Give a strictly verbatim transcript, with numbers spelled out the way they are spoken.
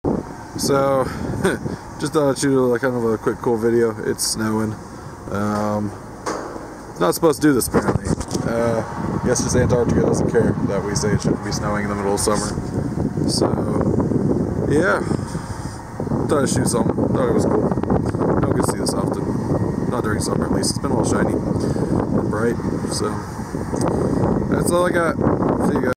So, just thought I'd shoot a, kind of a quick cool video. It's snowing. Um, it's not supposed to do this apparently. Uh, I guess just Antarctica doesn't care that we say it shouldn't be snowing in the middle of summer. So, yeah. Thought I'd shoot something. Thought it was cool. Don't get to see this often. Not during summer at least. It's been all shiny and bright. So, that's all I got. See you guys.